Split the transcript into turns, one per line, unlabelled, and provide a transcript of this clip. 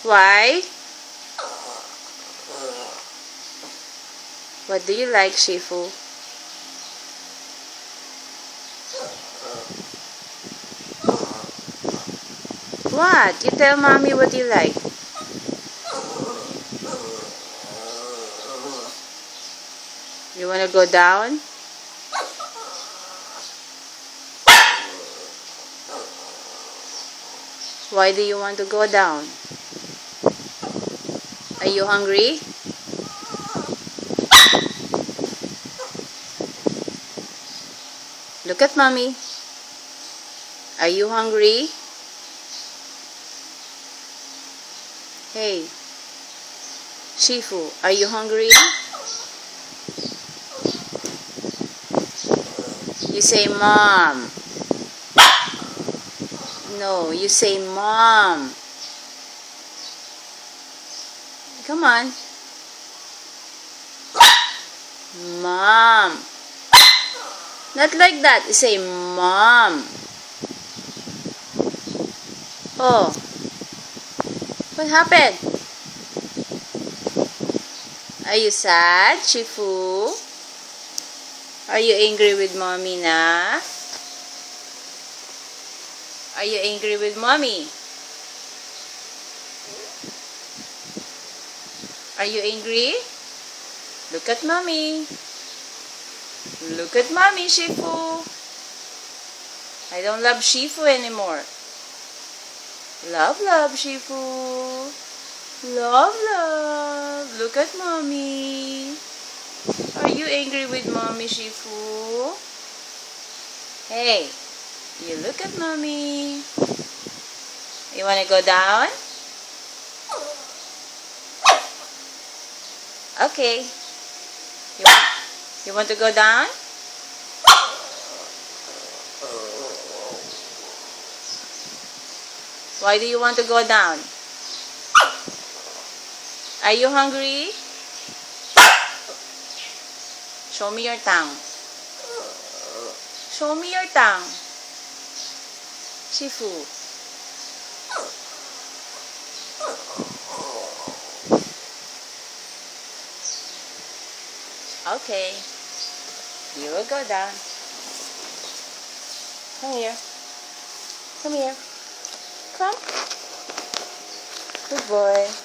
Why? What do you like, Shifu? What? You tell mommy what you like. You wanna go down? Why do you want to go down? Are you hungry? Look at mommy. Are you hungry? Hey, Shifu, are you hungry? You say mom. No, you say mom. Come on. Mom. Not like that. You say mom. Oh. What happened? Are you sad, Shifu? Are you angry with mommy na? Are you angry with mommy? Are you angry? Look at mommy. Look at mommy, Shifu. I don't love Shifu anymore. Love, love, Shifu. Love, love. Look at mommy. Are you angry with mommy, Shifu? Hey, you look at mommy. You want to go down? Okay. You want to go down? Why do you want to go down? Are you hungry? Show me your tongue. Show me your tongue. Shifu. Okay. You will go down. Come here. Come here. Come. Good boy.